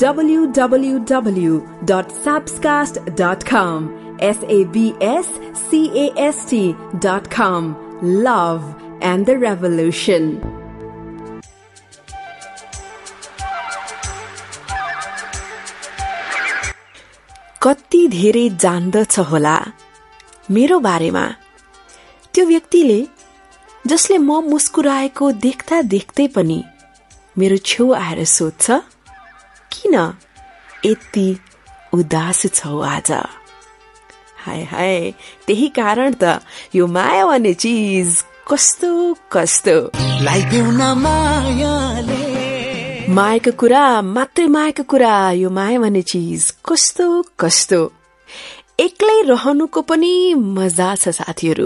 www.sabscast.com sabscast.com. Love and the Revolution. कति धेरै जान्दछ होला मेरो बारेमा त्यो व्यक्तिले जसले म मुस्कुराएको देख्दा देख्दै पनि मेरो छेउ आएर सोध्छ किन यति उदास छौ आज। हाय हाय, त्यही कारण त यो माया भन्ने चीज कस्तो कस्तो मायाको कुरा मात्रै मायाको कुरा। यो माया भन्ने चीज कस्तो कस्तो। एक्लै रहनुको पनि मजा छ साथीहरू,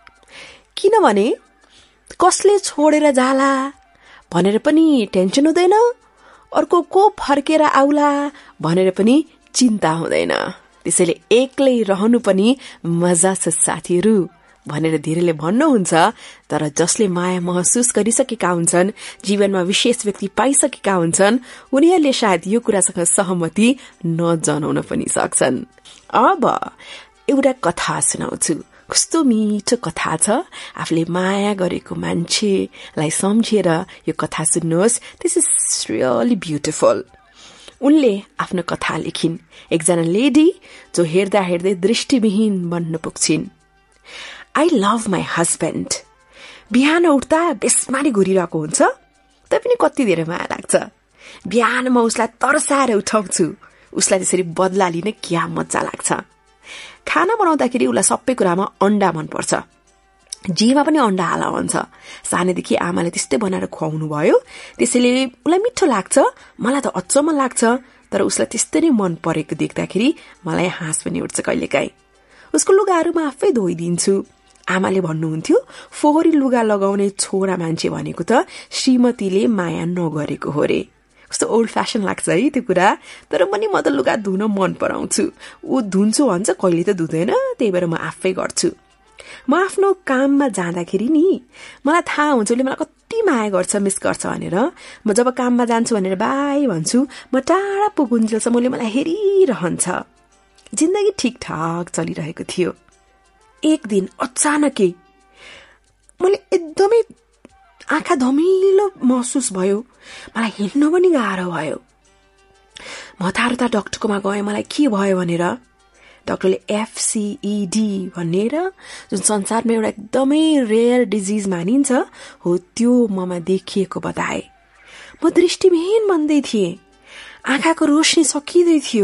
किनभने कसले छोडेर जाला भनेर पनि टेन्सन हुँदैन, अर्को को फर्केर आउला भनेर पनि चिन्ता हुँदैन। त्यसैले एक्लै रहनु पनि मजा छ साथीहरू भनेर धेरैले भन्नुहुन्छ। तर जसले माया महसुस गरिसकेका हुन्छन्, जीवनमा विशेष व्यक्ति पाइसकेका हुन्छन्, उनीहरूले सायद यो कुरासँग सहमति नजनाउन पनि सक्छन्। अब एउटा कथा सुनाउँछु। कस्तो मिठो कथा छ। आफूले माया गरेको मान्छेलाई सम्झेर यो कथा सुन्नुहोस्। This is really beautiful. उनले आफ्नो कथा लेखिन्। एकजना लेडी जो हेर्दा हेर्दै दृष्टिविहीन बन्न पुग्छिन्। I love my husband. बिहान उठ्दा बेसमारी घुरिरहेको हुन्छ, तैपनि कति धेरै माया लाग्छ। बिहान म उसलाई तर्साएर उठाउँछु। उसलाई त्यसरी बदला लिन क्या मजा लाग्छ। खाना बनाउँदाखेरि उसलाई सबै कुरामा अन्डा मनपर्छ। जेमा पनि अन्डा हाल भन्छ। सानैदेखि आमाले त्यस्तै बनाएर खुवाउनु भयो, त्यसैले उसलाई मिठो लाग्छ। मलाई त अचम्म लाग्छ, तर उसलाई त्यस्तै नै मन परेको देख्दाखेरि मलाई हाँस पनि उठ्छ कहिलेकाहीँ। उसको लुगाहरू म आफै धोइदिन्छु। आमाले भन्नुहुन्थ्यो, फोहोरी लुगा लगाउने छोरा मान्छे भनेको त श्रीमतीले माया नगरेको हो रे। कस्तो ओल्ड फ्यासन लाग्छ है त्यो कुरा। तर पनि म त लुगा धुन मन पराउँछु। ऊ धुन्छु भन्छ, कहिले त धुँदैन, त्यही भएर म आफै गर्छु। म आफ्नो काममा जाँदाखेरि नि मलाई थाहा हुन्छ उसले मलाई कति माया गर्छ, मिस गर्छ भनेर। म जब काममा जान्छु भनेर बाई भन्छु, म टाढा पुगुन्जेलसम्म उसले मलाई हेरिरहन्छ। जिन्दगी ठिकठाक चलिरहेको थियो। एक दिन अचानकै मैले एकदमै आँखा धमिलो महसुस भयो। मलाई हिँड्न पनि गाह्रो भयो। म हतार डाक्टरकोमा गएँ, मलाई के भयो भनेर। डाक्टरले FCED भनेर, जुन संसारमा एउटा एकदमै रेयर डिजिज मानिन्छ हो, त्यो ममा देखिएको बताए। म दृष्टिविहीन बन्दै थिएँ। आँखाको रोशनी सकिँदै थियो।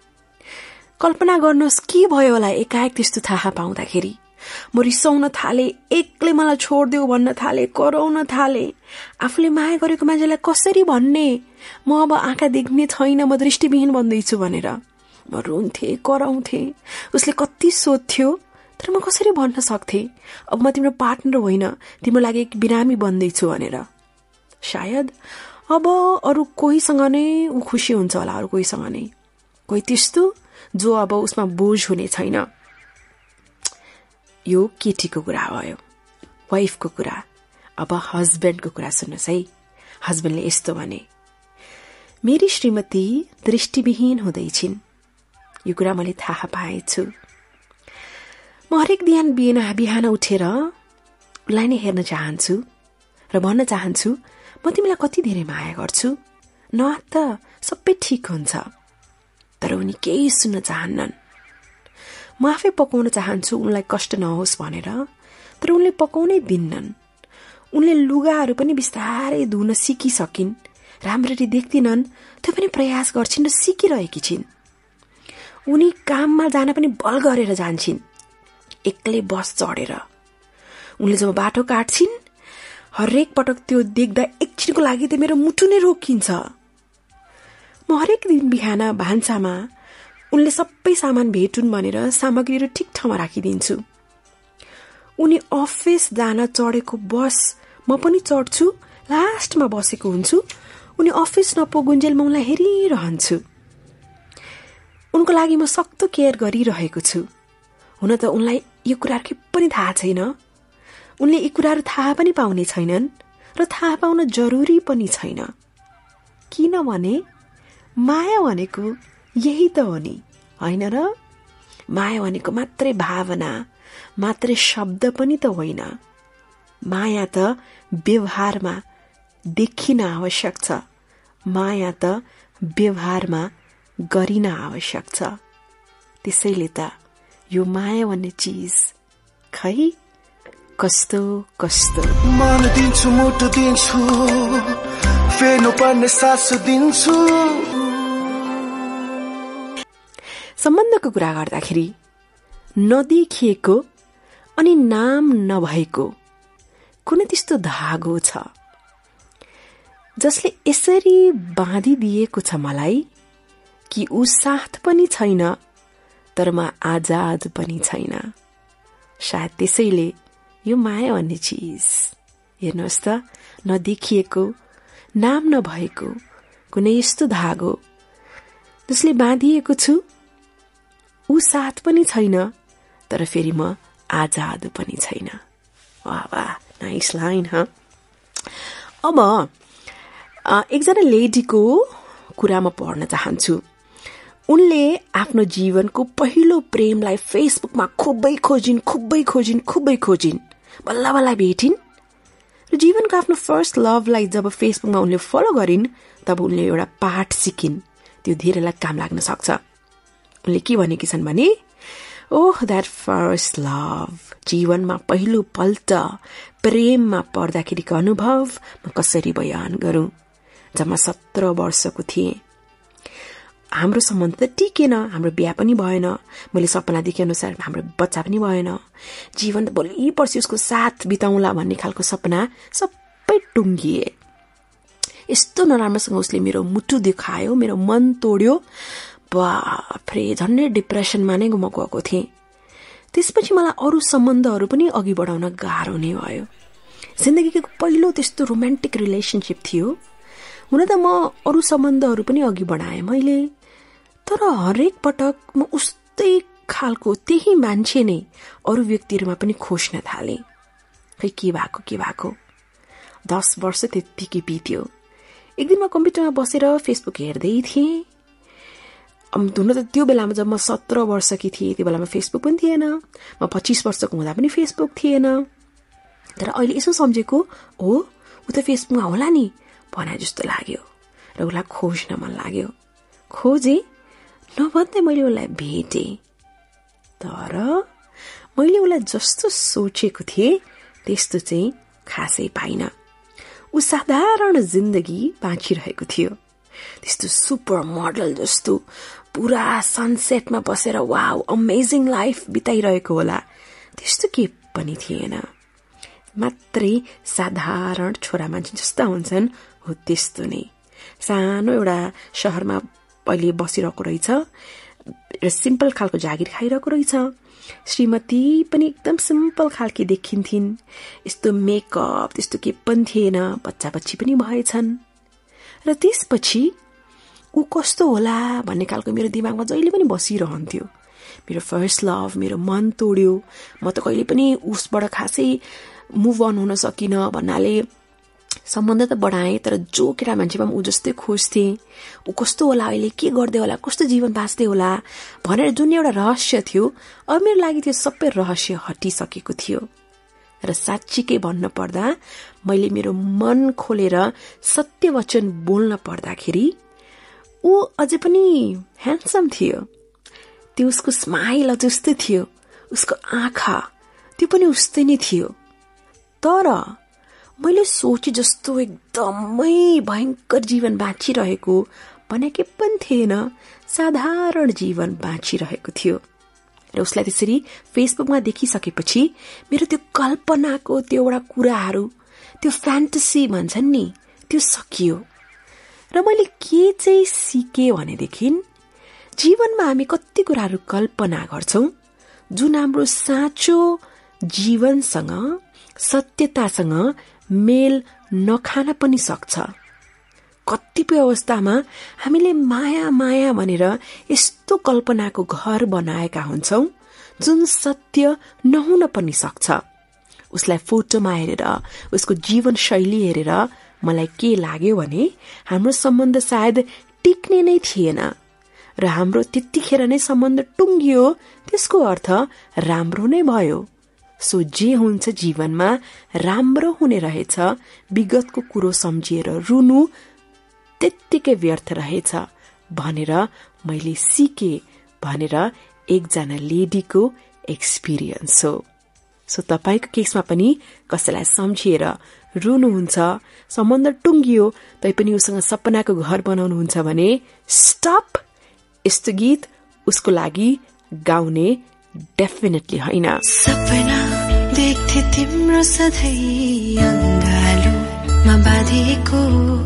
कल्पना गर्नुहोस् के भयो होला एकाएक त्यस्तो थाहा पाउँदाखेरि। म रिसाउन थाले, एक्लै मलाई छोड्देऊ भन्न थाले, कराउन थाले। आफूले माया गरेको मान्छेलाई कसरी भन्ने, म अब आँखा देख्ने छैन, म दृष्टिविहीन बन्दैछु भनेर। म रुन्थे, कराउँथे। उसले कति सोध्थ्यो, तर म कसरी भन्न सक्थे अब म तिम्रो पार्टनर होइन, तिम्रो लागि एक बिरामी बन्दैछु भनेर। सायद अब अरू कोहीसँग नै ऊ खुसी हुन्छ होला, अरू कोहीसँग नै, कोही त्यस्तो जो अब उसमा बोझ हुने छैन। यो केटीको कुरा भयो, वाइफको कुरा। अब हस्बेन्डको कुरा सुन्नुहोस् है। हस्बेन्डले यस्तो भने, मेरी श्रीमती दृष्टिविहीन हुँदैछिन्। यो कुरा मैले थाहा पाएछु। म हरेक बिहान उठेर उसलाई नै हेर्न चाहन्छु र भन्न चाहन्छु, म तिमीलाई कति धेरै माया गर्छु, न त सबै ठिक हुन्छ। तर उनी केही सुन्न चाहन्नन्। म आफै पकाउन चाहन्छु उनलाई कष्ट नहोस् भनेर, तर उनले पकाउनै दिन्नन्। उनले लुगाहरू पनि बिस्तारै धुन सिकिसकिन्, राम्ररी देख्दिनन्, त्यो पनि प्रयास गर्छिन् र सिकिरहेकी छिन्। उनी काममा जान पनि बल गरेर जान्छिन्, एक्लै बस चढेर। उनले जब बाटो काट्छिन्, हरेक पटक त्यो देख्दा एकछिनको लागि त मेरो मुटु नै रोकिन्छ। म हरेक दिन बिहान भान्सामा उनले सबै सामान भेटुन् भनेर सामग्रीहरू ठिक ठाउँमा राखिदिन्छु। उनी अफिस जान चढेको बस म पनि चढ्छु, लास्टमा बसेको हुन्छु। उनी अफिस नपुगुन्जेल म उनलाई हेरिरहन्छु। उनको लागि म सक्दो केयर गरिरहेको छु। हुन त उनलाई यो कुराहरू के पनि थाहा छैन। उनले यी कुराहरू थाहा पनि पाउने छैनन् र थाहा पाउन जरुरी पनि छैन। किनभने माया भनेको यही त हो नि, होइन र? माया भनेको मात्रै भावना, मात्रै शब्द पनि त होइन। माया त व्यवहारमा देखिन आवश्यक छ, माया त व्यवहारमा गरिन आवश्यक छ। त्यसैले त यो माया भन्ने चीज खै कस्तो कस्तो। मन दिन्छु, मुटु दिन्छु, फेर्नु पर्ने सास दिन्छु। सम्बन्धको कुरा गर्दाखेरि नदेखिएको अनि नाम नभएको कुनै त्यस्तो धागो छ जसले यसरी बाँधिदिएको छ मलाई कि ऊ साथ पनि छैन तर म आजाद पनि छैन। सायद त्यसैले यो माया भन्ने चीज, हेर्नुहोस् त, नदेखिएको नाम नभएको कुनै यस्तो धागो जसले बाँधिएको छु, ऊ साथ पनि छैन तर फेरि म आजाद पनि छैन। वाह वाह, नाइस लाइन ह। अब एकजना लेडीको कुरा म पढ्न चाहन्छु। उनले आफ्नो जीवनको पहिलो प्रेमलाई फेसबुकमा खुबै खोजिन्, बल्ल बल्ल भेटिन् र जीवनको आफ्नो फर्स्ट लभलाई जब फेसबुकमा उनले फलो गरिन् तब उनले एउटा पाठ सिकिन्। त्यो धेरैलाई काम लाग्न सक्छ। उनले के भनेकी छन् भने, ओह द्याट फर्स्ट लभ, जीवनमा पहिलो पल्ट प्रेममा पर्दाखेरिको अनुभव म कसरी बयान गरौं। जब म 17 वर्षको थिएँ, हाम्रो सम्बन्ध त टिकेन, हाम्रो बिहा पनि भएन, मैले सपना देखे अनुसार हाम्रो बच्चा पनि भएन, जीवन त भोलि पर्सि उसको साथ बिताउँला भन्ने खालको सपना सबै टुङ्गिए। यस्तो नराम्रोसँग उसले मेरो मुटु देखायो, मेरो मन तोड्यो, बाफ्रे, झन्डै डिप्रेसनमा नै म गएको थिएँ। त्यसपछि मलाई अरू सम्बन्धहरू पनि अघि बढाउन गाह्रो नै भयो। जिन्दगीको पहिलो त्यस्तो रोमान्टिक रिलेसनशिप थियो। हुन त म अरू सम्बन्धहरू पनि अघि बढाएँ मैले, तर हरेक पटक म उस्तै खालको त्यही मान्छे नै अरू व्यक्तिहरूमा पनि खोज्न थालेँ। खै के भएको 10 वर्ष त्यतिकै बित्यो। एक दिन म कम्प्युटरमा बसेर फेसबुक हेर्दै थिएँ। हुन त त्यो बेलामा जब म 17 वर्षकी थिएँ त्यो बेलामा फेसबुक पनि थिएन, म 25 वर्षको हुँदा पनि फेसबुक थिएन। तर अहिले यसो सम्झेको हो, ऊ त फेसबुकमा होला नि भने जस्तो लाग्यो र उसलाई खोज्न मन लाग्यो। खोजेँ, नभन्दै मैले उसलाई भेटेँ, तर मैले उसलाई जस्तो सोचेको थिएँ त्यस्तो चाहिँ खासै पाइन। ऊ साधारण जिन्दगी बाँचिरहेको थियो, त्यस्तो सुपर मोडल जस्तो पुरा सनसेटमा बसेर वाउ अमेजिङ लाइफ बिताइरहेको होला, त्यस्तो के पनि थिएन। मात्रै साधारण छोरा मान्छे जस्ता हुन्छन् हो त्यस्तो नै। सानो एउटा शहरमा अहिले बसिरहेको रहेछ र सिम्पल खालको जागिर खाइरहेको रहेछ। श्रीमती पनि एकदम सिम्पल खालकी देखिन्थिन्, यस्तो मेकअप त्यस्तो के पनि थिएन, बच्चा बच्ची पनि भएछन्। र त्यसपछि ऊ कस्तो होला भन्ने खालको मेरो दिमागमा जहिले पनि बसिरहन्थ्यो। मेरो फर्स्ट लभ, मेरो मन तोड्यो, म त कहिले पनि उसबाट खासै मुभ अन हुन सकिन भन्नाले सम्बन्ध त बढाएँ, तर जो केटा मान्छेमा ऊ जस्तै खोज्थेँ। ऊ कस्तो होला, अहिले के गर्दै होला, कस्तो जीवन बाँच्दै होला भनेर जुन एउटा रहस्य थियो, अब मेरो लागि त्यो सबै रहस्य हटिसकेको थियो। र साँच्चीकै भन्न पर्दा मैले मेरो मन खोलेर सत्य वचन बोल्न पर्दाखेरि ऊ अझै पनि ह्यान्डसम थियो। त्यो उसको स्माइल अझ उस्तै थियो, उसको आँखा त्यो पनि उस्तै नै थियो। तर मैले सोचे जस्तो एकदमै भयंकर जीवन बाँचिरहेको भनेकै पनि थिएन, साधारण जीवन बाँचिरहेको थियो। र उसलाई त्यसरी फेसबुकमा देखिसकेपछि मेरो त्यो कल्पनाको त्यो एउटा कुराहरू, त्यो फ्यान्टेसी भन्छन् नि, त्यो सकियो। र मैले के चाहिँ सिकेँ भनेदेखि जीवनमा हामी कति कुराहरू कल्पना गर्छौं जुन हाम्रो साँचो जीवनसँग, सत्यतासँग मेल नखान पनि सक्छ। कतिपय अवस्थामा हामीले माया माया भनेर यस्तो कल्पनाको घर बनाएका हुन्छौं जुन सत्य नहुन पनि सक्छ। उसलाई फोटोमा हेरेर, उसको जीवन शैली हेरेर मलाई के लाग्यो भने हाम्रो सम्बन्ध सायद टिक्ने नै थिएन र हाम्रो त्यतिखेर नै सम्बन्ध टुङ्गियो, त्यसको अर्थ राम्रो नै भयो। सो जे हुन्छ जीवनमा राम्रो हुने रहेछ, विगतको कुरो सम्झिएर रुनु त्यत्तिकै व्यर्थ रहेछ भनेर मैले सिके भनेर एकजना लेडीको एक्सपिरियन्स हो। सो तपाईको केसमा पनि कसैलाई सम्झिएर रुनुहुन्छ, सम्बन्ध टुङ्गियो तैपनि उसँग सपनाको घर बनाउनुहुन्छ भने स्टप। यस्तो गीत उसको लागि गाउने डेफिनेटली होइन। सपना देख्थे तिम्रो सधैँ अँगालोमा बाँधिएको,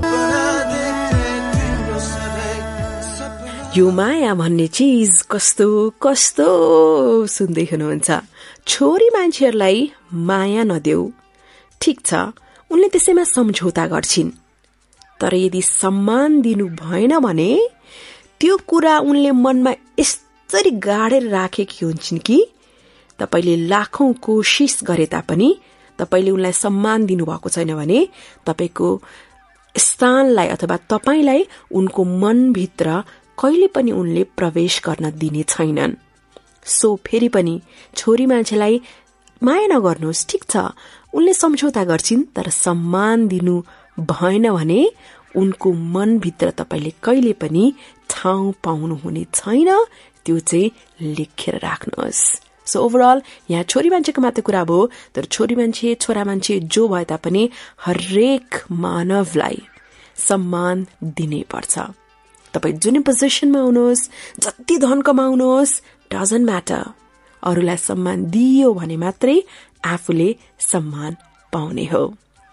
यो माया भन्ने चीज कस्तो कस्तो सुन्दै हुनुहुन्छ। छोरी मान्छेहरूलाई माया नदेऊ, ठिक छ उनले त्यसैमा सम्झौता गर्छिन्, तर यदि सम्मान दिनु भएन भने त्यो कुरा उनले मनमा यसरी गाडेर राखेकी हुन्छन् कि तपाईले लाखौं कोशिश गरे तापनि तपाईले उनलाई सम्मान दिनुभएको छैन भने तपाईको स्थानलाई अथवा तपाईलाई उनको मनभित्र कहिले पनि उनले प्रवेश गर्न दिने छैनन्। सो फेरि पनि छोरी मान्छेलाई माया नगर्नुहोस्, ठिक छ उनले सम्झौता गर्छिन्, तर सम्मान दिनु भएन भने उनको मनभित्र तपाईले कहिले पनि ठाउँ पाउनुहुने छैन, त्यो चाहिँ लेखेर राख्नुहोस्। सो ओभरअल यहाँ छोरी मान्छेको मात्र कुरा भयो, तर छोरी मान्छे छोरा मान्छे जो भए तापनि हरेक मानवलाई सम्मान दिनै पर्छ। तपाई जुनै पोजिसनमा हुनुहोस्, जति धन कमाउनुहोस्, डजन्ट म्याटर, अरूलाई सम्मान दियो भने मात्रै आफूले सम्मान पाउने हो।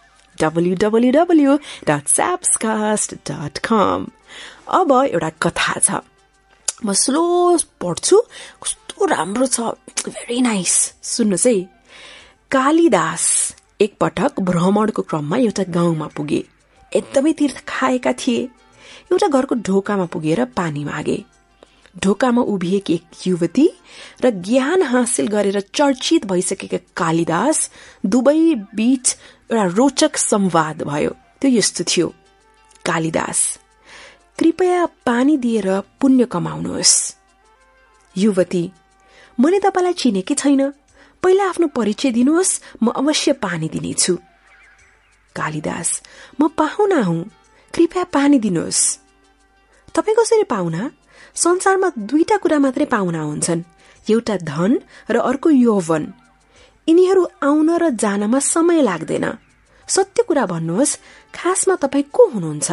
www.sapscast.com। अब एउटा कथा छ, म स्लो पढ्छु, कस्तो राम्रो छ, भेरी नाइस, सुन्नुहोस् है। कालिदास एकपटक भ्रमणको क्रममा एउटा गाउँमा पुगे। एकदमै तीर्थ खाएका थिए। एउटा घरको ढोकामा पुगेर पानी मागे। ढोकामा उभिएकी एक युवती र ज्ञान हासिल गरेर चर्चित भइसकेका कालिदास दुवै बीच एउटा रोचक संवाद भयो। त्यो यस्तो थियो, कालिदास कृपया पानी दिएर पुण्य कमाउनुहोस्। युवती मैले तपाईलाई चिनेकी छैन, पहिला आफ्नो परिचय दिनुहोस्, म अवश्य पानी दिनेछु। कालिदास म पाहुना हुँ, कृपया पानी दिनुहोस्। तपाई कसरी पाहुना? संसारमा दुईटा कुरा मात्रै पाहुना हुन्छन्, एउटा धन र अर्को यौवन। यिनीहरू आउन र जानमा समय लाग्दैन। सत्य कुरा भन्नुहोस्, खासमा तपाई को हुनुहुन्छ?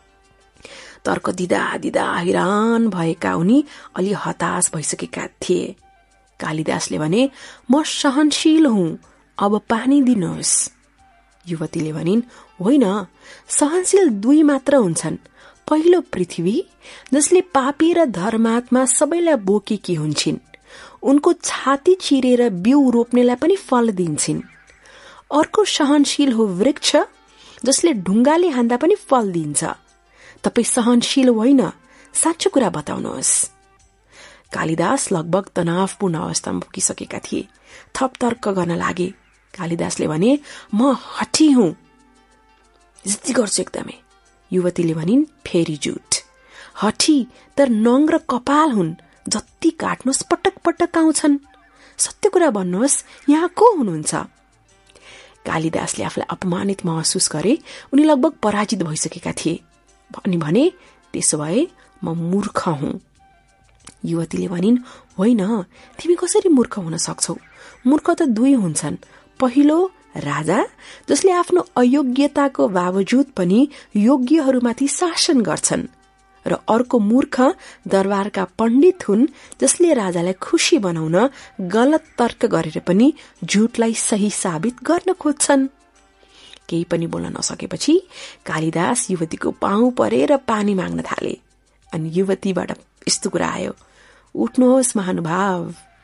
तर्क दिदा दिदा हैरान भएका उनी अलि हताश भइसकेका थिए। कालिदासले भने म सहनशील हुँ, अब पानी दिनुहोस्। युवतीले भनिन् होइन, सहनशील दुई मात्र हुन्छन्, पहिलो पृथ्वी जसले पापी र धर्मात्मा सबैलाई बोकेकी हुन्छन्, उनको छाती चिरेर बिउ रोप्नेलाई पनि फल दिन्छन्। अर्को सहनशील हो वृक्ष जसले ढुङ्गाले हान्दा पनि फल दिन्छ। तपाई सहनशील होइन, साँचो कुरा बताउनुहोस्। कालिदास लगभग तनावपूर्ण अवस्थामा पुगिसकेका थिए। थप तर्क गर्न लागे। कालिदासले भने म हठी हुँ, जिद्दी गर्छु एकदमै। युवतीले भनिन् फेरि झुट, हठी तर नङ र कपाल हुन्, जति काट्नुहोस् पटक पटक आउँछन्। सत्य कुरा भन्नुहोस्, यहाँ को हुनुहुन्छ? कालिदासले आफूलाई अपमानित महसुस गरे। उनी लगभग पराजित भइसकेका थिए। अनि भने त्यसो भए म मूर्ख हुँ। युवतीले भनिन् होइन, तिमी कसरी मूर्ख हुन सक्छौ? मूर्ख त दुई हुन्छन्, पहिलो राजा जसले आफ्नो अयोग्यताको बावजुद पनि योग्यहरूमाथि शासन गर्छन्, र अर्को मूर्ख दरबारका पण्डित हुन् जसले राजालाई खुशी बनाउन गलत तर्क गरेर पनि झुटलाई सही साबित गर्न खोज्छन्। केही पनि बोल्न नसकेपछि कालिदास युवतीको पाउ परेर पानी माग्न थाले। अनि युवतीबाट यस्तो कुरा आयो, उठ्नुहोस् महानुभाव।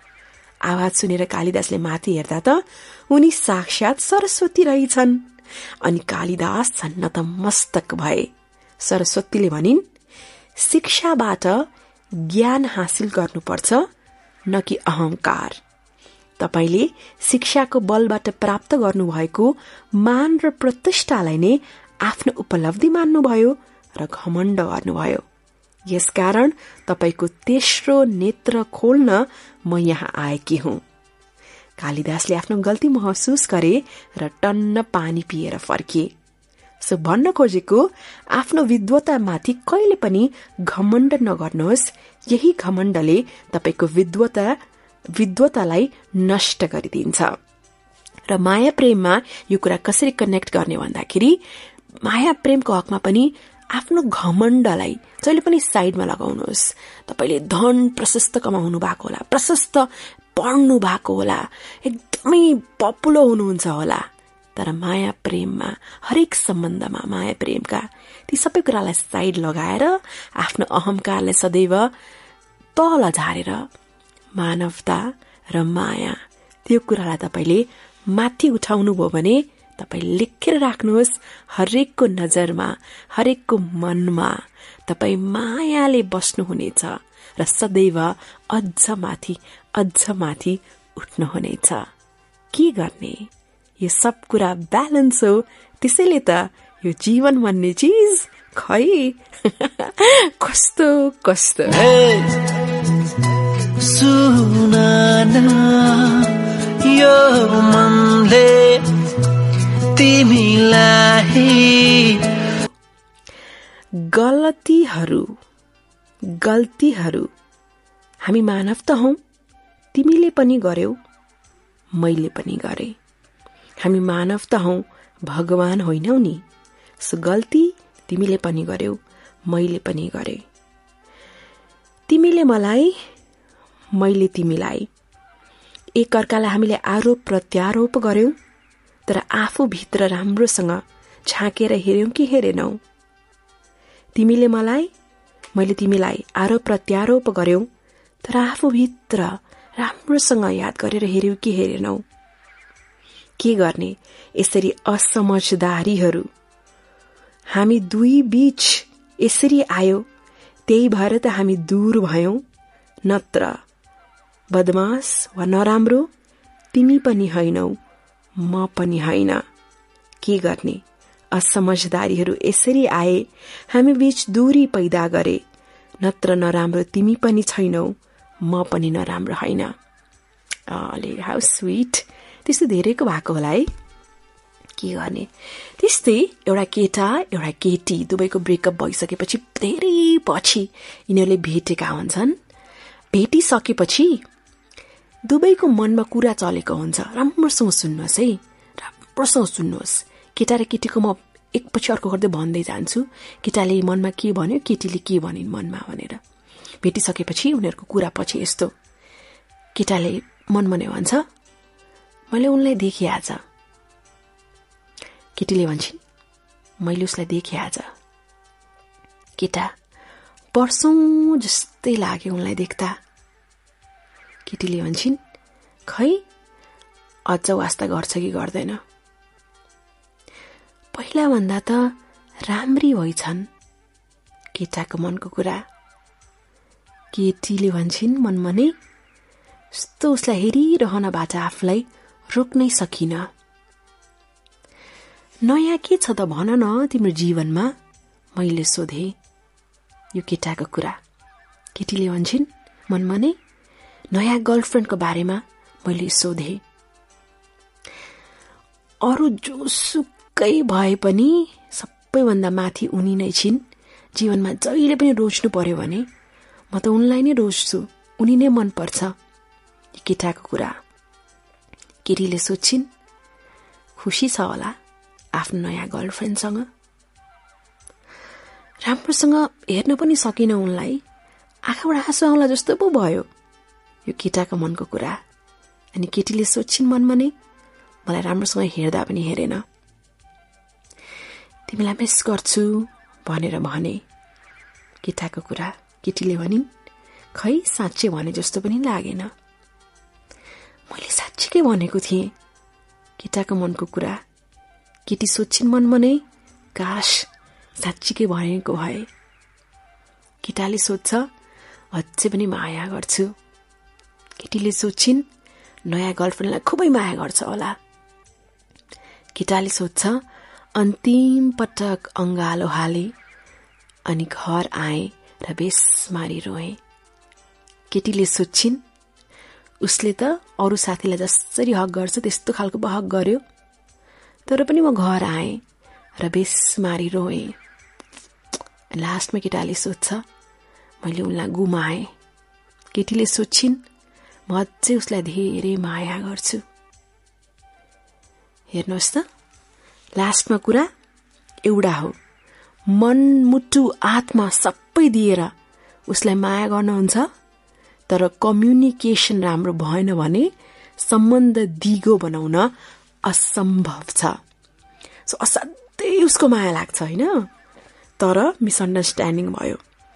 आवाज सुनेर कालिदासले माथि हेर्दा त उनी साक्षात सरस्वती रहेछन्। अनि कालिदास झन्न त मस्तक भए। सरस्वतीले भनिन् शिक्षाबाट ज्ञान हासिल गर्नुपर्छ, न कि अहंकार। तपाईले शिक्षाको बलबाट प्राप्त गर्नुभएको मान र प्रतिष्ठालाई नै आफ्नो उपलब्धि मान्नुभयो र घमण्ड गर्नुभयो। यसकारण तपाईको तेस्रो नेत्र खोल्न म यहाँ आएकी हुँ। कालिदासले आफ्नो गल्ती महसुस गरे र टन्न पानी पिएर फर्किए। सो भन्न खोजेको आफ्नो विद्वतामाथि कहिले पनि घमण्ड नगर्नुहोस्। यही घमण्डले तपाईको विद्वतालाई नष्ट गरिदिन्छ। र माया प्रेममा यो कुरा कसरी कनेक्ट गर्ने भन्दाखेरि माया प्रेमको हकमा पनि आफ्नो घमण्डलाई जहिले पनि साइडमा लगाउनुहोस्। तपाईले धन प्रशस्त कमाउनु भएको होला, प्रशस्त पढ्नु भएको होला, एकदमै पपुलर हुनुहुन्छ होला, तर माया प्रेममा हरेक सम्बन्धमा माया प्रेमका ती सबै कुरालाई साइड लगाएर आफ्नो अहंकारलाई सदैव तल झारेर मानवता र माया त्यो कुरालाई तपाईले माथि उठाउनु भयो भने तपाई लेखेर राख्नुहोस्। हरेकको नजरमा, हरेकको मनमा तपाई मायाले बस्नुहुनेछ र सदैव अझ माथि उठ्नुहुनेछ। के गर्ने? यो सब कुरा ब्यालेन्स हो। त्यसैले त यो जीवन भन्ने चीज खै कस्तो कस्तो सुनाना यो मनले तिमीलाई। गल्तीहरू हामी मानव त हौ। तिमीले पनि गर्यौ, मैले पनि गरे। हामी मानव त हौ, भगवान होइनौ नि। सो गल्ती तिमीले पनि गर्यौ, मैले पनि गरे। तिमीले मलाई, मैले तिमीलाई। एक अर्कालाई हामीले आरोप प्रत्यारोप गर्यौं, तर आफू भित्र राम्रोसँग झाँकेर हेर्यौं कि हेरेनौ? तिमीले मलाई, मैले तिमीलाई आरोप प्रत्यारोप गर्यौं, तर आफू भित्र राम्रोसँग याद गरेर हेर्यौ कि हेरेनौ? के गर्ने? यसरी असमझदारीहरू हामी दुई बीच यसरी आयो। त्यही भएर त हामी दूर भयौं। नत्र बदमाश वा नराम्रो तिमी पनि हैनौ, म पनि हैन। के गर्ने? असमझदारीहरू यसरी आए, हामी बीच दूरी पैदा गरे। नत्र नराम्रो तिमी पनि छैनौ, म पनि नराम्रो हैन। अले हाउ स्वीट। त्यस्तो धेरैको भएको होला है। के गर्ने? त्यस्तै एउटा केटा एउटा केटी दुवैको ब्रेकअप भइसकेपछि धेरै पछि यिनीहरूले भेटेका हुन्छन्। भेटिसकेपछि दुवैको मनमा कुरा चलेको हुन्छ। राम्रोसँग सुन्नुहोस् है, राम्रोसँग सुन्नुहोस्। केटा र केटीको म एकपछि अर्को गर्दै भन्दै जान्छु। केटाले मनमा के भन्यो, केटीले के भनिन् मनमा भनेर। भेटिसकेपछि उनीहरूको कुरा पछि यस्तो। केटाले मनमने भन्छ, मैले उनलाई देखे आज। केटीले भन्छन्, मैले उसलाई देखे आज। केटा, वर्षौं जस्तै लाग्यो उनलाई देख्दा। केटीले भन्छन्, खै अझ वास्ता गर्छ कि गर्दैन? पहिला भन्दा त राम्री भइछन्। केटाको मनको कुरा। केटीले भन्छन् मनमने, यस्तो उसलाई हेरिरहनबाट आफूलाई रोक्नै सकिन। नयाँ के छ त भन न तिम्रो जीवनमा? मैले सोधे। यो केटाको कुरा। केटीले भन्छन् मनमने, नयाँ गर्लफ्रेन्डको बारेमा मैले सोधे। अरू जोसुकै भए पनि सबैभन्दा माथि उनी नै छिन्। जीवनमा जहिले पनि रोज्नु पर्यो भने म त उनलाई नै रोज्छु, उनी नै मन पर्छ। केटाको कुरा। केटीले सोच्छिन्, खुसी छ होला आफ्नो नयाँ गर्लफ्रेन्डसँग। राम्रोसँग हेर्न पनि सकिन उनलाई। आँखाबाट आँसु आउला जस्तो पो भयो। यो केटाको मनको कुरा। अनि केटीले सोच्छिन् मनमा नै, मलाई राम्रोसँग हेर्दा पनि हेरेन। तिमीलाई मिस गर्छु भनेर भने। केटाको कुरा। केटीले भनिन्, खै साँच्चै भने जस्तो पनि लागेन। मैले साँच्चीकै भनेको थिएँ। केटाको मनको कुरा। केटी सोच्छिन् मनमा नै, काश साँच्चीकै भनेको भए। केटाले सोध्छ, अझै पनि माया गर्छु। केटीले सोच्छिन्, नयाँ गर्लफ्रेन्डलाई खुबै माया गर्छ होला। केटाले सोध्छ, अन्तिम पटक अंगालो हाले अनि घर आए र बेसमारी रोएँ। केटीले सोच्छिन् उसले त अरू साथीलाई जसरी हक गर्छ त्यस्तो खालको हक गर्यो। तर पनि म घर आएँ र बेसमारी रोएँ। लास्टमा केटाले सोध्छ मैले उनलाई गुमाएँ। केटीले सोच्छिन् म अझै उसलाई धेरै माया गर्छु। हेर्नुहोस् त, लास्टमा कुरा एउटा हो, मन मुटु आत्मा सबै दिएर उसलाई माया गर्नुहुन्छ, तर कम्युनिकेसन राम्रो भएन भने सम्बन्ध दिगो बनाउन असम्भव छ। सो असाध्यै उसको माया लाग्छ होइन, तर मिसअन्डरस्ट्यान्डिङ भयो,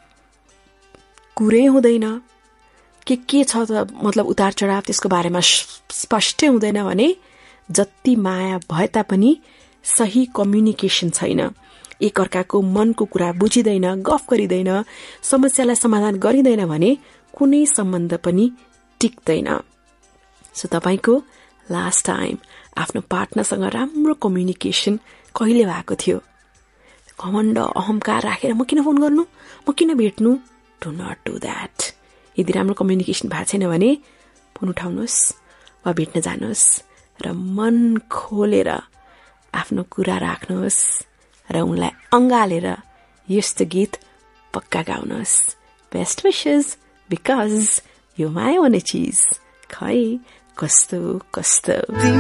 कुरै हुँदैन, के छ त मतलब उतार चढाव त्यसको बारेमा स्पष्टै हुँदैन भने जति माया भए तापनि सही कम्युनिकेसन छैन, एकअर्काको मनको कुरा बुझिँदैन, गफ गरिँदैन, समस्यालाई समाधान गरिँदैन भने कुनै सम्बन्ध पनि टिक्दैन। सो तपाईको लास्ट टाइम आफ्नो पार्टनरसँग राम्रो कम्युनिकेसन कहिले भएको थियो? घमण्ड अहंकार राखेर म किन फोन गर्नु, म किन भेट्नु? Do not do that. यदि राम्रो कम्युनिकेसन भएको छैन भने फोन उठाउनुहोस् वा भेट्न जानुहोस् र मन खोलेर आफ्नो कुरा राख्नुहोस् र उनलाई अँगालेर यस्तो गीत पक्का गाउनुहोस्। बेस्ट विशेस, बिकज यो माया हुने चिज खै कस्तो कस्तो।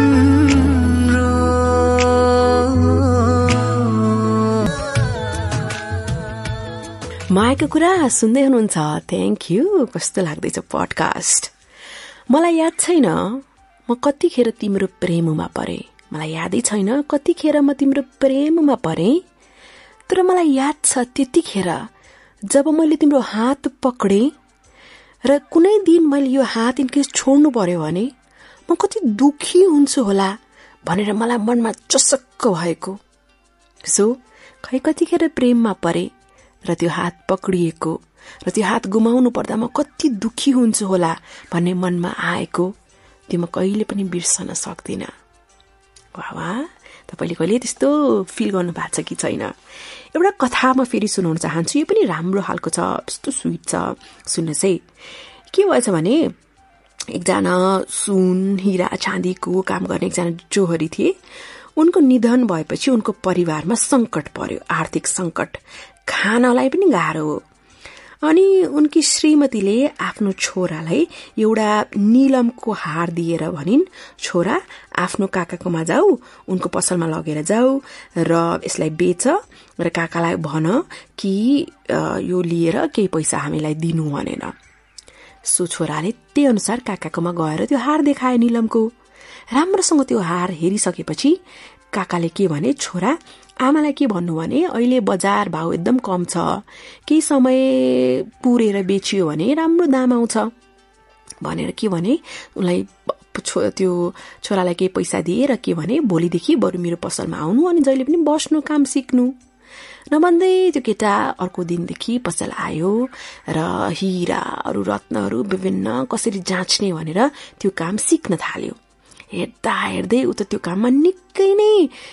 मायाको कुरा सुन्दै हुनुहुन्छ, थ्याङ्क यू। कस्तो लाग्दैछ पडकास्ट? मलाई याद छैन म कतिखेर तिम्रो प्रेममा परे, मलाई यादै छैन कतिखेर म तिम्रो प्रेममा परे, तर मलाई याद छ त्यतिखेर जब मैले तिम्रो हात पक्रे र कुनै दिन मैले यो हात इनकेस छोड्नु पर्यो भने म कति दुखी हुन्छु होला भनेर मलाई मनमा चसक्क भएको। सो खै कतिखेर प्रेममा परे र त्यो हात पक्रिएको र त्यो हात गुमाउनु पर्दा म कति दुखी हुन्छु होला भन्ने मनमा आएको, त्यो म कहिले पनि बिर्सन सक्दिनँ। वाह, तपाईले कहिले त्यस्तो फिल गर्नु भएको छ कि छैन? एउटा कथा म फेरि सुनाउन चाहन्छु, यो पनि राम्रो खालको छ, यस्तो स्वीट छ, सुन्नुहोस् है। के भएछ भने एकजना सुन हिरा चाँदीको काम गर्ने एकजना जोहरी थिए। उनको निधन भएपछि उनको परिवारमा संकट पर्यो, आर्थिक संकट, खानलाई पनि गाह्रो हो। अनि उनकी श्रीमतीले आफ्नो छोरालाई एउटा नीलमको हार दिएर भनिन्, छोरा आफ्नो काकाकोमा जाऊ, उनको पसलमा लगेर जाऊ र यसलाई बेच र काकालाई भन कि यो लिएर केही पैसा हामीलाई दिनु भनेर। सो छोराले त्यही अनुसार काकाकोमा गएर त्यो हार देखाए नीलमको। राम्रोसँग त्यो हार हेरिसकेपछि काकाले के भने, छोरा आमालाई के भन्नु भने अहिले बजार भाउ एकदम कम छ, केही समय पुरेर बेचियो भने राम्रो दाम आउँछ भनेर के भने उनलाई त्यो छोरालाई केही पैसा दिएर के भने, भोलिदेखि बरु मेरो पसलमा आउनु अनि जहिले पनि बस्नु, काम सिक्नु। नभन्दै त्यो केटा अर्को दिनदेखि पसल आयो र हिराहरू रत्नहरू विभिन्न कसरी जाँच्ने भनेर त्यो काम सिक्न थाल्यो। हेर्दा हेर्दै उ त त्यो काममा निकै नै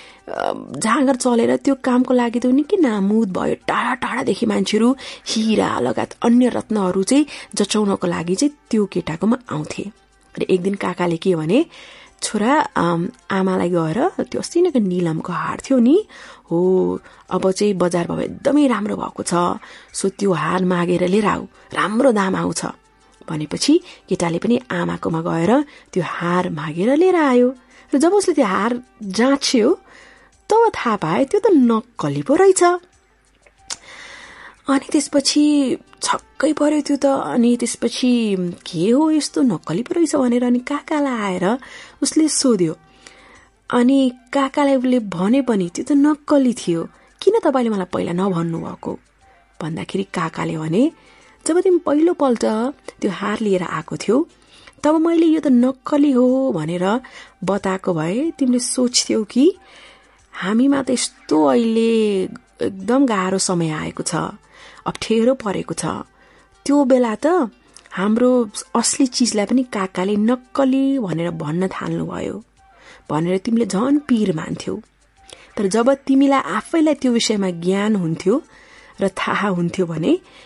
जाँगर चलेर त्यो कामको लागि त निकै नामुद भयो। टाढा टाढादेखि मान्छेहरू हिरा लगायत अन्य रत्नहरू चाहिँ जचाउनको लागि चाहिँ त्यो केटाकोमा आउँथे। र एक दिन काकाले के भने, छोरा आमालाई गएर त्यो अस्ति नै नीलमको हार थियो नि, हो अब चाहिँ बजार भाउ एकदमै राम्रो भएको छ, सो त्यो हार मागेर लिएर आऊ, राम्रो दाम आउँछ भनेपछि केटाले पनि आमाकोमा गएर त्यो हार मागेर लिएर आयो। र जब उसले त्यो हार जाँच्यो तब थाहा पाए त्यो त नक्कली पो रहेछ। अनि त्यसपछि छक्कै पर्यो त्यो त। अनि त्यसपछि के हो यस्तो नक्कली पो रहेछ भनेर अनि काकालाई आएर उसले सोध्यो। अनि काकालाई उसले भने पनि त्यो त नक्कली थियो, किन तपाईँले मलाई पहिला नभन्नु भएको भन्दाखेरि काकाले भने, जब तिमी पहिलोपल्ट त्यो हार लिएर आएको थियो तब मैले यो त नक्कली हो भनेर बताएको भए तिमीले सोच्थ्यौ कि हामीमा त यस्तो अहिले एकदम गाह्रो समय आएको छ, अप्ठ्यारो परेको छ, त्यो बेला त हाम्रो असली चिजलाई पनि काकाले नक्कली भनेर भन्न थाल्नुभयो भनेर तिमीले झन पीर मान्थ्यौ। तर जब तिमीलाई आफैलाई त्यो विषयमा ज्ञान हुन्थ्यो र थाहा हुन्थ्यो भने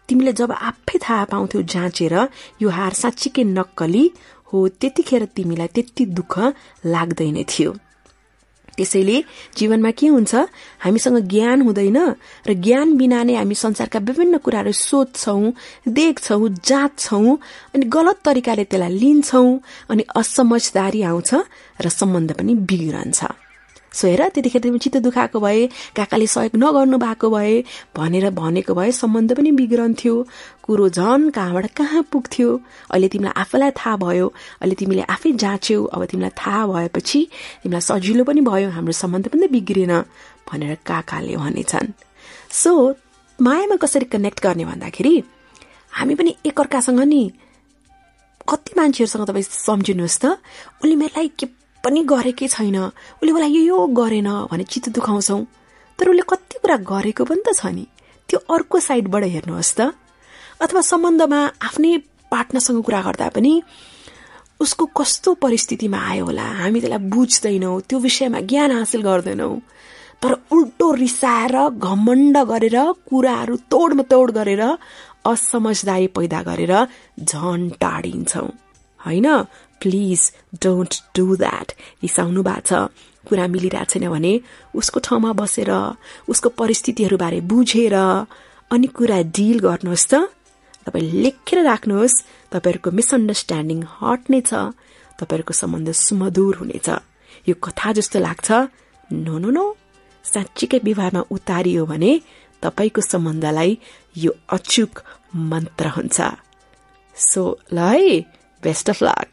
तिमीले जब आफै थाहा पाउँथ्यौ जाँचेर यो हार साँच्चीकै नक्कली हो, त्यतिखेर तिमीलाई त्यति दुःख लाग्दैन थियो। त्यसैले जीवनमा के हुन्छ, हामीसँग ज्ञान हुँदैन र ज्ञान बिना नै हामी संसारका विभिन्न कुराहरू सोध्छौं, देख्छौं, जाँच्छौं अनि गलत तरिकाले त्यसलाई लिन्छौं अनि असमझदारी आउँछ र सम्बन्ध पनि बिग्रन्छ। सो हेर, त्यतिखेर तिमी चित्त दुखाएको भए, काकाले सहयोग नगर्नु भएको भए भनेर भनेको भए सम्बन्ध पनि बिग्रन्थ्यो, कुरो झन कहाँबाट कहाँ पुग्थ्यो। अहिले तिमीलाई आफैलाई थाहा भयो, अहिले तिमीले आफै जाँच्यौ, अब तिमीलाई थाहा भएपछि तिमीलाई सजिलो पनि भयो, हाम्रो सम्बन्ध पनि बिग्रेन भनेर काकाले भनेछन्। सो मायामा कसरी कनेक्ट गर्ने भन्दाखेरि हामी पनि एकअर्कासँग नि, कति मान्छेहरूसँग तपाईँ सम्झिनुहोस् त, उसले मेरोलाई के पनि गरेकै छैन, उसले मलाई यो गरेन भने चित्त दुखाउँछौं, तर उसले कति कुरा गरेको पनि त छ नि। त्यो अर्को साइडबाट हेर्नुहोस् त। अथवा सम्बन्धमा आफ्नै पार्टनरसँग कुरा गर्दा पनि उसको कस्तो परिस्थितिमा आयो होला, हामी त्यसलाई बुझ्दैनौं, त्यो विषयमा ज्ञान हासिल गर्दैनौं, तर उल्टो रिसाएर घमण्ड गरेर कुराहरू तोडमा तोड गरेर असमझदारी पैदा गरेर झन टाढिन्छौं, हैन? Please don't do that. रिसाउनु भएको छ, कुरा मिलिरहेको छैन भने उसको ठाउँमा बसेर उसको परिस्थितिहरूबारे बुझेर अनि कुरा डिल गर्नुहोस् त। तपाईँ लेखेर राख्नुहोस्, तपाईहरूको मिसअन्डरस्ट्यान्डिङ हट्नेछ, तपाईहरूको सम्बन्ध सुमधुर हुनेछ। यो कथा जस्तो लाग्छ, नो नो नो, साँच्चीकै व्यवहारमा उतारियो भने तपाईको सम्बन्धलाई यो अचूक मन्त्र हुन्छ। सो ल है, बेस्ट अफ लक।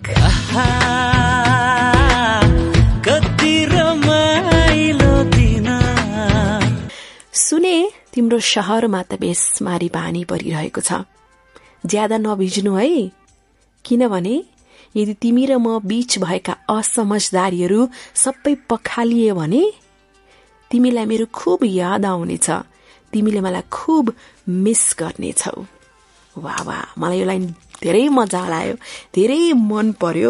सुने तिम्रो शहरमा त बेसमारी पानी परिरहेको छ, ज्यादा नभिज्नु है, किनभने यदि तिमी र म बीच भएका असमझदारीहरू सबै पखालिए भने तिमीलाई मेरो खुब याद आउनेछ, तिमीले मलाई खुब मिस गर्नेछौ। वाह वाह, मलाई यो लाइन धेरै मजा लाग्यो, धेरै मन पर्यो।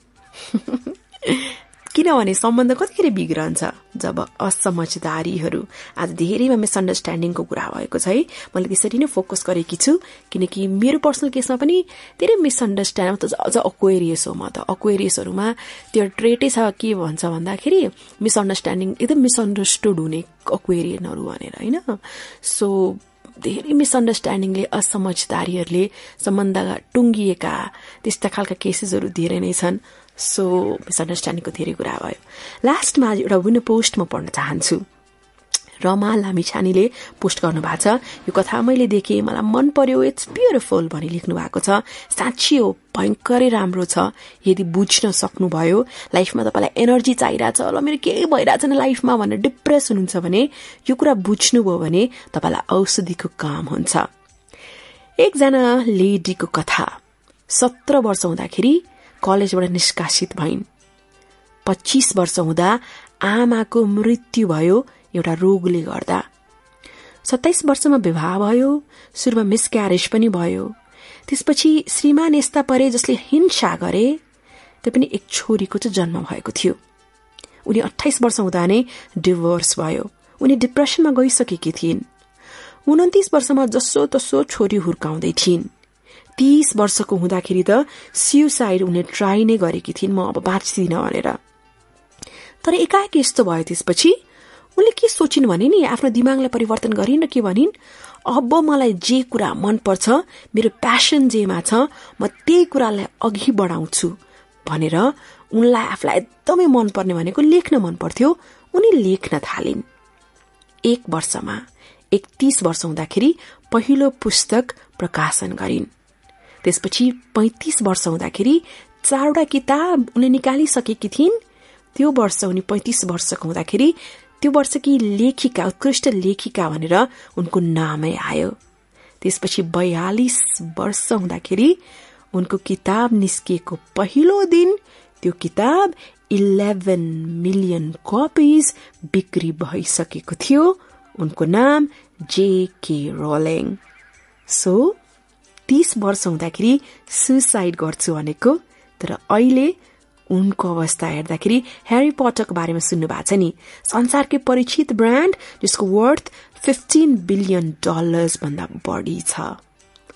किनभने सम्बन्ध कतिखेर बिग्रन्छ जब असमझदारीहरू, आज धेरैमा मिसअन्डरस्ट्यान्डिङको कुरा भएको छ है, मैले त्यसरी नै फोकस गरेकी छु, किनकि मेरो पर्सनल केसमा पनि धेरै मिसअन्डरस्ट्यान्डिङ, अझ अक्वेरियस हो म त। अक्वेरियसहरूमा त्यो ट्रेटै छ, के भन्छ भन्दाखेरि मिसअन्डरस्ट्यान्डिङ, एकदम मिसअन्डरस्टुड हुने अक्वेरियनहरू भनेर, होइन? सो धेरै मिसअन्डरस्ट्यान्डिङले, असमझदारीहरूले सम्बन्ध टुङ्गिएका त्यस्ता खालका केसेसहरू धेरै नै छन्। सो मिसअन्डरस्ट्यान्डिङको धेरै कुरा भयो। लास्टमा आज एउटा विन पोस्ट म पढ्न चाहन्छु। रमा लामिछानेले पोस्ट गर्नु भएको छ, यो कथा मैले देखेँ, मलाई मन पर्यो, इट्स ब्युटिफुल भनी लेख्नु भएको छ। साँच्ची हो, भयंकरै राम्रो छ यदि बुझ्न सक्नुभयो। लाइफमा तपाईँलाई एनर्जी चाहिरहेछ, ल मेरो केही भइरहेछ नि लाइफमा भनेर डिप्रेस हुनुहुन्छ भने यो कुरा बुझ्नुभयो भने तपाईँलाई औषधिको काम हुन्छ। एकजना लेडीको कथा, 17 वर्ष हुँदाखेरि कलेजबाट निष्कासित भइन्। 25 वर्ष हुँदा आमाको मृत्यु भयो एउटा रोगले गर्दा। 27 वर्षमा विवाह भयो, सुरुमा मिसक्यारेज पनि भयो। त्यसपछि श्रीमान यस्ता परे जसले हिंसा गरे, त्यो पनि एक छोरीको चाहिँ जन्म भएको थियो। उनी 28 वर्ष हुँदा नै डिभोर्स भयो। उनी डिप्रेसनमा गइसकेकी थिइन्। 29 वर्षमा जसो तसो छोरी हुर्काउँदै थिइन्। 30 वर्षको हुँदाखेरि त सुसाइड उनले ट्राई नै गरेकी थिइन्, म अब बाँच्दिन भनेर। तर एकाएक यस्तो भयो, त्यसपछि उनले के सोचिन् भने नि, आफ्नो दिमागलाई परिवर्तन गरिन् र के भनिन्, अब मलाई जे कुरा मन पर्छ, मेरो प्यासन जेमा छ, म त्यही कुरालाई अघि बढाउँछु भनेर उनलाई आफूलाई एकदमै मन पर्ने भनेको लेख्न मन पर्थ्यो। उनी लेख्न थालिन्। 1 वर्षमा 31 वर्ष हुँदाखेरि पहिलो पुस्तक प्रकाशन गरिन्। त्यसपछि 35 वर्ष हुँदाखेरि 4वटा किताब उनले निकालिसकेकी थिइन्। त्यो वर्ष उनी 35 वर्षको हुँदाखेरि त्यो वर्षकी लेखिका, उत्कृष्ट लेखिका भनेर उनको नामै आयो। त्यसपछि 42 वर्ष हुँदाखेरि उनको किताब निस्किएको पहिलो दिन त्यो किताब 11 मिलियन कपिज बिक्री भइसकेको थियो। उनको नाम J.K. रोलिङ। सो 30 वर्ष हुँदाखेरि सुसाइड गर्छु भनेको, तर अहिले उनको अवस्था हेर्दाखेरि ह्यारी पटरको बारेमा सुन्नु भएको छ नि, संसारकै परिचित ब्रान्ड जसको वर्थ $15 बिलियन भन्दा बढी छ।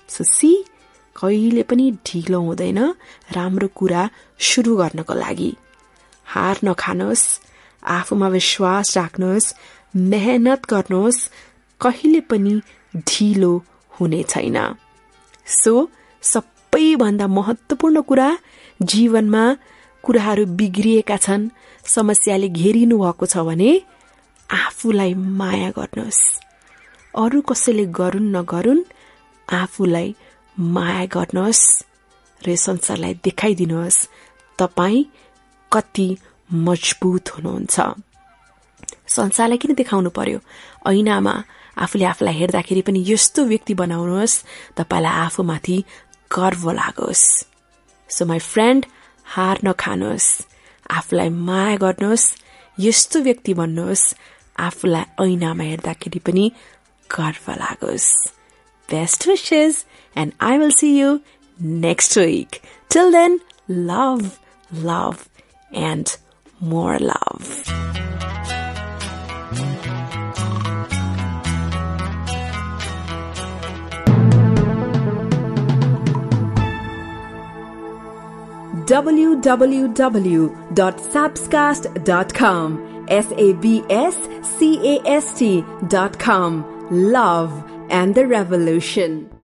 सो सी, कहिले पनि ढिलो हुँदैन राम्रो कुरा सुरु गर्नको लागि। हार नखानुहोस्, आफूमा विश्वास राख्नुहोस्, मेहनत गर्नुहोस्, कहिले पनि ढिलो हुने छैन। सो सबैभन्दा महत्वपूर्ण कुरा, जीवनमा कुराहरू बिग्रिएका छन्, समस्याले घेरिनु भएको छ भने आफूलाई माया गर्नुहोस्। अरू कसैले गरून् नगरून्, आफूलाई माया गर्नुहोस् र संसारलाई देखाइदिनुहोस् तपाई कति मजबुत हुनुहुन्छ। संसारलाई किन देखाउनु पर्यो? ऐनामा आफूले आफूलाई हेर्दाखेरि पनि यस्तो व्यक्ति बनाउनुहोस् तपाईलाई आफूमाथि गर्व लागोस्। सो माई फ्रेन्ड, हार नखानुहोस्, आफूलाई माया गर्नुहोस्, यस्तो व्यक्ति बन्नुहोस् आफूलाई ऐनामा हेर्दाखेरि पनि गर्व लागोस्। Best wishes, and I will see you next week. Till then, love, love, and more love. www.sabscast.com sabscast.com. Love and the Revolution.